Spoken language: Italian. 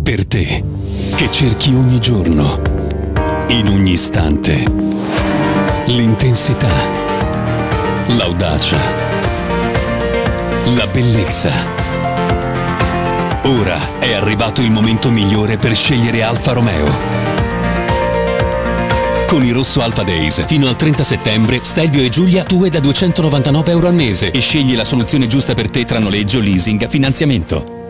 Per te, che cerchi ogni giorno, in ogni istante, l'intensità, l'audacia, la bellezza. Ora è arrivato il momento migliore per scegliere Alfa Romeo. Con i Rosso Alfa Days, fino al 30 settembre, Stelvio e Giulia tue da 299 euro al mese e scegli la soluzione giusta per te tra noleggio, leasing, finanziamento.